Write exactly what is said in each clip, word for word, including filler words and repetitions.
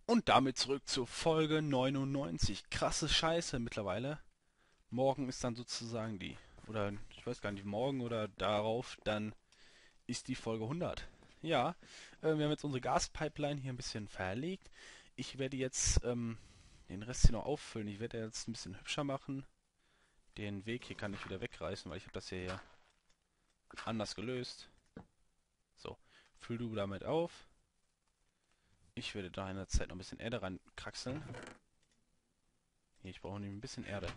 Und damit zurück zur Folge neunundneunzig. Krasse Scheiße mittlerweile. Morgen ist dann sozusagen die, oder ich weiß gar nicht, morgen oder darauf, dann ist die Folge hundert. Ja, äh, wir haben jetzt unsere Gaspipeline hier ein bisschen verlegt. Ich werde jetzt ähm, den Rest hier noch auffüllen. Ich werde jetzt ein bisschen hübscher machen. Den Weg hier kann ich wieder wegreißen, weil ich habe das hier ja anders gelöst. So, füll du damit auf. Ich werde da in der Zeit noch ein bisschen Erde reinkraxeln. Hier, ich brauche nämlich ein bisschen Erde.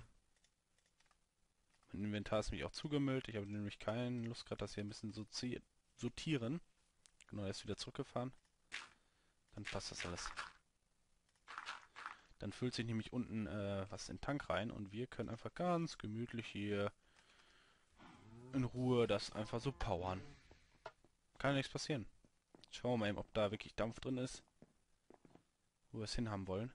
Mein Inventar ist nämlich auch zugemüllt. Ich habe nämlich keine Lust gerade, das hier ein bisschen sortieren. Genau, er ist wieder zurückgefahren. Dann passt das alles. Dann füllt sich nämlich unten äh, was in den Tank rein und wir können einfach ganz gemütlich hier in Ruhe das einfach so powern. Kann ja nichts passieren. Schauen wir mal eben, ob da wirklich Dampf drin ist, wo wir es hinhaben wollen.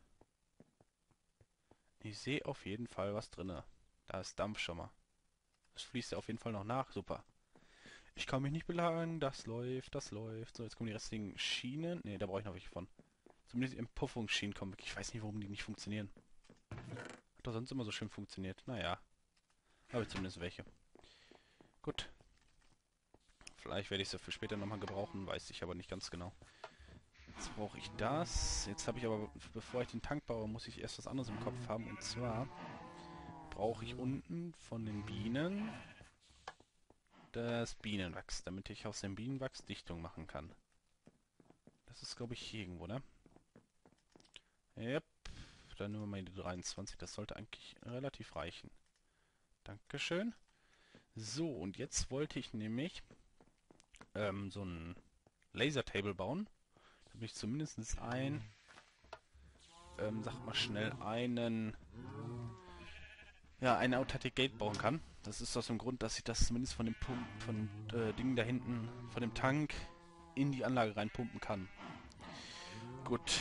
Ich sehe auf jeden Fall was drin. Da ist Dampf schon mal. Das fließt ja auf jeden Fall noch nach. Super. Ich kann mich nicht beklagen. Das läuft, das läuft. So, jetzt kommen die restlichen Schienen. Ne, da brauche ich noch welche von. Zumindest die Entpuffungsschienen kommen weg. Ich weiß nicht, warum die nicht funktionieren. Hat doch sonst immer so schön funktioniert. Naja. Habe ich zumindest welche. Gut. Vielleicht werde ich sie für später nochmal gebrauchen. Weiß ich aber nicht ganz genau. Jetzt brauche ich das. Jetzt habe ich aber, bevor ich den Tank baue, muss ich erst was anderes im Kopf haben. Und zwar brauche ich unten von den Bienen das Bienenwachs, damit ich aus dem Bienenwachs Dichtung machen kann. Das ist, glaube ich, hier irgendwo, ne? Yep. Dann nehmen wir mal die dreiundzwanzig. Das sollte eigentlich relativ reichen. Dankeschön. So, und jetzt wollte ich nämlich ähm, so ein Lasertable bauen. Damit ich zumindest ein, ähm, sag mal schnell, einen, ja, ein Automatic Gate bauen kann. Das ist aus dem Grund, dass ich das zumindest von dem Pump, von äh, Dingen da hinten, von dem Tank in die Anlage reinpumpen kann. Gut.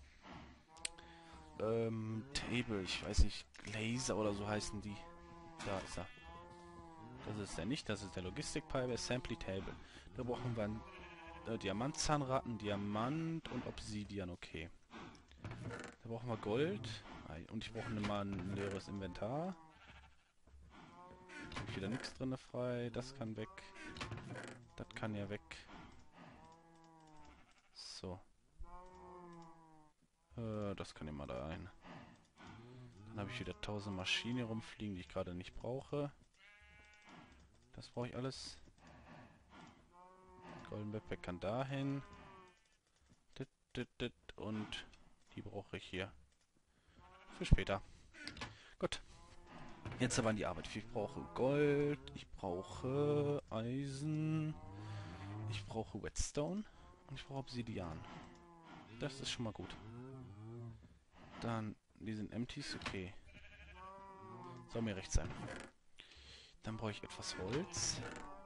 Ähm, Table, ich weiß nicht, Laser oder so heißen die. Da ist er. Das ist der nicht, das ist der Logistikpipe, Assembly Table. Da brauchen wir einen äh, Diamantzahnraten, Diamant und Obsidian, okay. Da brauchen wir Gold. Und ich brauche mal ein leeres Inventar. Habe ich wieder nichts drin frei. Das kann weg. Das kann ja weg. So. Äh, das kann immer da rein. Dann habe ich wieder tausend Maschinen rumfliegen, die ich gerade nicht brauche. Das brauche ich alles. Golden Backpack kann dahin. Dit, dit, dit. Und die brauche ich hier. Für später. Gut. Jetzt aber an die Arbeit. Ich brauche Gold. Ich brauche Eisen. Ich brauche Whetstone. Und ich brauche Obsidian. Das ist schon mal gut. Dann, die sind Empties, okay. Soll mir recht sein. Dann brauche ich etwas Holz.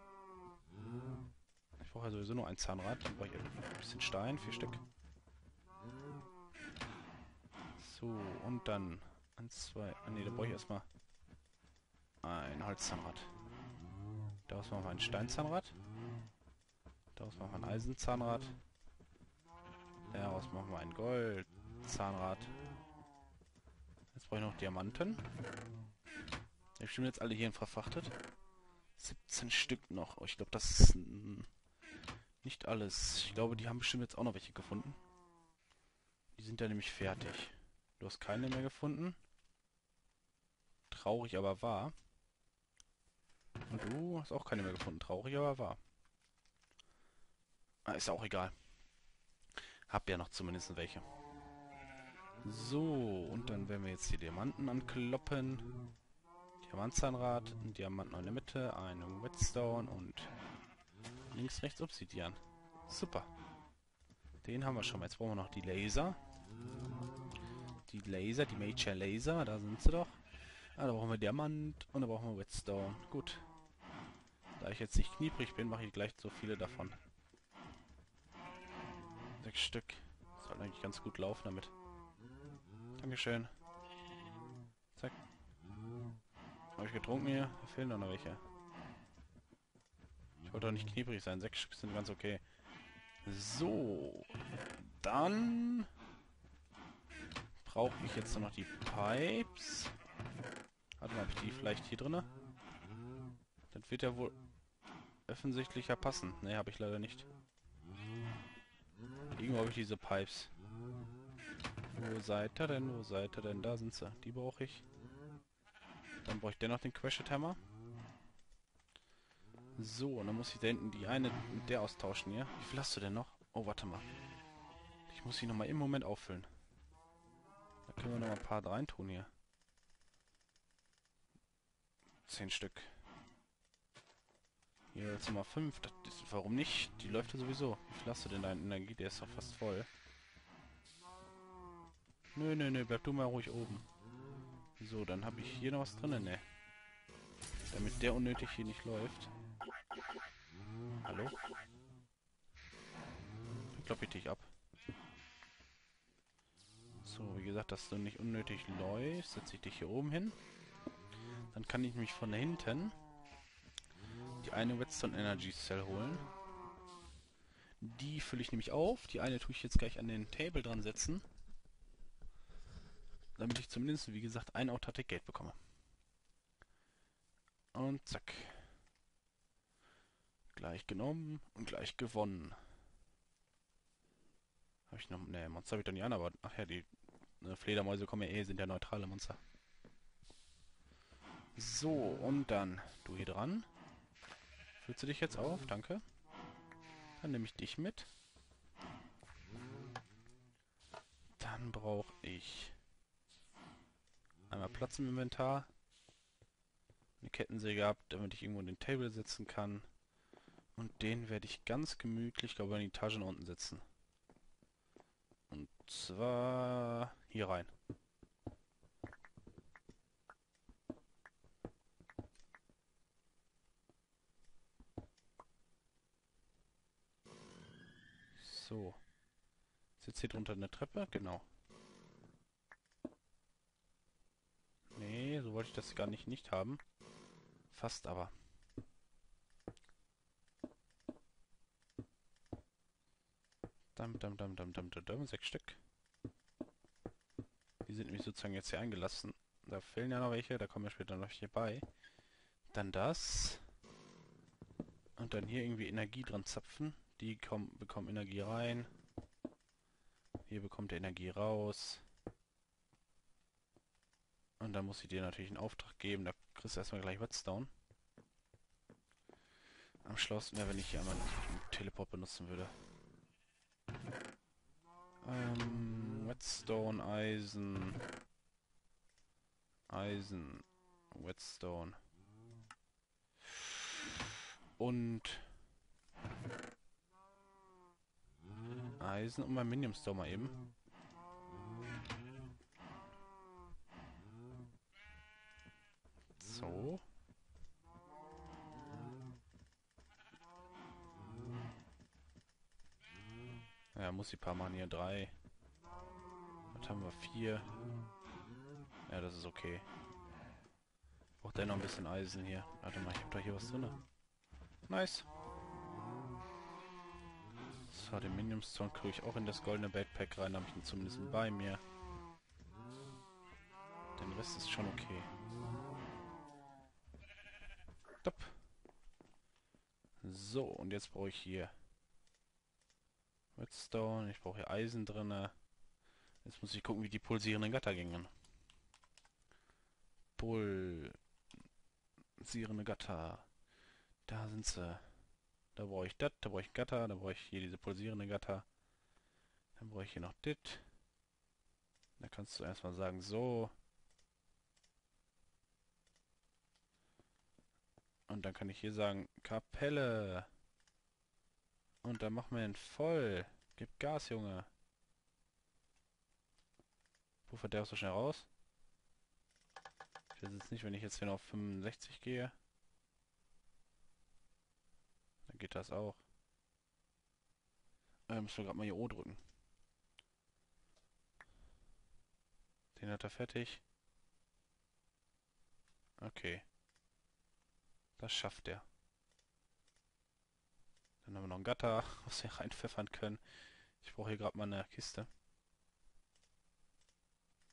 Ich brauche ja sowieso nur ein Zahnrad. Dann brauche ich ein bisschen Stein, vier Stück. So, und dann eins, zwei. Ah, ne, da brauche ich erstmal ein Holzzahnrad. Daraus machen wir ein Steinzahnrad. Daraus machen wir ein Eisenzahnrad. Daraus machen wir ein Goldzahnrad. Jetzt brauche ich noch Diamanten. Die bestimmt jetzt alle hierhin verfrachtet. siebzehn Stück noch. Oh, ich glaube, das ist nicht alles. Ich glaube, die haben bestimmt jetzt auch noch welche gefunden. Die sind ja nämlich fertig. Du hast keine mehr gefunden. Traurig, aber wahr. Und du hast auch keine mehr gefunden. Traurig, aber wahr. Ah, ist auch egal. Hab ja noch zumindest welche. So, und dann werden wir jetzt die Diamanten ankloppen. Diamantzahnrad, ein Diamant noch in der Mitte, einen Whetstone und links, rechts Obsidian. Super. Den haben wir schon mal. Jetzt brauchen wir noch die Laser. Die Laser, die Major Laser, da sind sie doch. Ah, da brauchen wir Diamant und da brauchen wir Whetstone. Gut. Da ich jetzt nicht knieprig bin, mache ich gleich so viele davon. Sechs Stück. Soll eigentlich ganz gut laufen damit. Dankeschön. Zack. Habe ich getrunken hier? Da fehlen doch noch welche. Ich wollte doch nicht knieprig sein. Sechs Stück sind ganz okay. So. Dann brauche ich jetzt nur noch die Pipes. Warte mal, habe ich die vielleicht hier drinne? Das wird ja wohl offensichtlicher passen. Ne, habe ich leider nicht. Irgendwo habe ich diese Pipes. Wo seid ihr denn? Wo seid ihr denn? Da sind sie. Die brauche ich. Dann brauche ich dennoch den Crashed Hammer. So, und dann muss ich da hinten die eine mit der austauschen, ja? Wie viel hast du denn noch? Oh, warte mal. Ich muss sie nochmal im Moment auffüllen. Da können wir noch mal ein paar reintun hier. Zehn Stück. Hier jetzt nochmal fünf. Das ist, warum nicht? Die läuft ja sowieso. Wie viel hast du denn da in Energie? Der ist doch fast voll. Nö, nö, nö. Bleib du mal ruhig oben. So, dann habe ich hier noch was drin, ne? Damit der unnötig hier nicht läuft. Hallo? Dann klopp ich dich ab. So, wie gesagt, dass du nicht unnötig läufst, setze ich dich hier oben hin. Dann kann ich mich von hinten die eine Redstone Energy Cell holen. Die fülle ich nämlich auf. Die eine tue ich jetzt gleich an den Table dran setzen. Damit ich zumindest, wie gesagt, ein Automatic Gate bekomme. Und zack. Gleich genommen und gleich gewonnen. Habe ich noch... Ne, Monster habe ich doch nicht an, aber... Ach ja, die ne, Fledermäuse kommen ja eh, sind ja neutrale Monster. So, und dann du hier dran. Fühlst du dich jetzt auf? Danke. Dann nehme ich dich mit. Dann brauche ich einmal Platz im Inventar. Eine Kettensäge ab, damit ich irgendwo in den Table setzen kann. Und den werde ich ganz gemütlich, glaube ich, in die Etage nach unten setzen. Und zwar hier rein. So. Ist jetzt hier drunter eine Treppe? Genau. Nee, so wollte ich das gar nicht nicht haben. Fast aber. Dam, dam, dam, dam, dam, dam, dam. Sechs Stück. Die sind nämlich sozusagen jetzt hier eingelassen. Da fehlen ja noch welche, da kommen wir später noch hier bei. Dann das. Und dann hier irgendwie Energie dran zapfen. Die kommen, bekommen Energie rein. Hier bekommt er Energie raus. Und dann muss ich dir natürlich einen Auftrag geben. Da kriegst du erstmal gleich Redstone. Am schlausten wäre, wenn ich hier einmal einen Teleport benutzen würde. Ähm, Redstone, Eisen. Eisen. Redstone. Und Eisen und mein Minium Store mal eben. So. Ja, muss ich ein paar machen hier. Drei. Was haben wir? Vier. Ja, das ist okay. Braucht der noch ein bisschen Eisen hier. Warte mal, ich hab doch hier was drin. Nice. So, den Minium Stone kriege ich auch in das goldene Backpack rein. Da habe ich ihn zumindest bei mir. Den Rest ist schon okay. Stopp. So, und jetzt brauche ich hier Redstone. Ich brauche hier Eisen drin. Jetzt muss ich gucken, wie die pulsierenden Gatter gingen. Pulsierende Gatter. Da sind sie. Da brauche ich das, da brauche ich Gatter, da brauche ich hier diese pulsierende Gatter. Dann brauche ich hier noch dit. Da kannst du erstmal sagen, so. Und dann kann ich hier sagen, Kapelle. Und dann machen wir ihn voll. Gib Gas, Junge. Wo verderbst du schnell raus? Ich weiß jetzt nicht, wenn ich jetzt hier noch auf fünfundsechzig gehe. Dann geht das auch. Ähm, müssen wir gerade mal hier O drücken. Den hat er fertig. Okay. Das schafft er. Dann haben wir noch ein Gatter, was wir reinpfeffern können. Ich brauche hier gerade mal eine Kiste.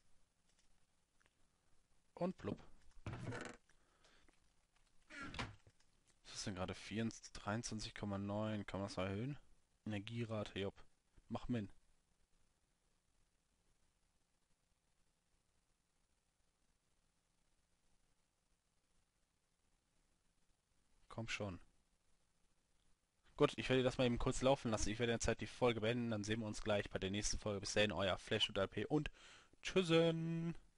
Und blub. Was ist denn gerade? dreiundzwanzig Komma neun. Kann man das mal erhöhen? Energierate, jopp. Mach min. Komm schon. Gut, ich werde das mal eben kurz laufen lassen. Ich werde derzeit die Folge beenden. Dann sehen wir uns gleich bei der nächsten Folge. Bis dahin, euer Flash und A P und tschüssen.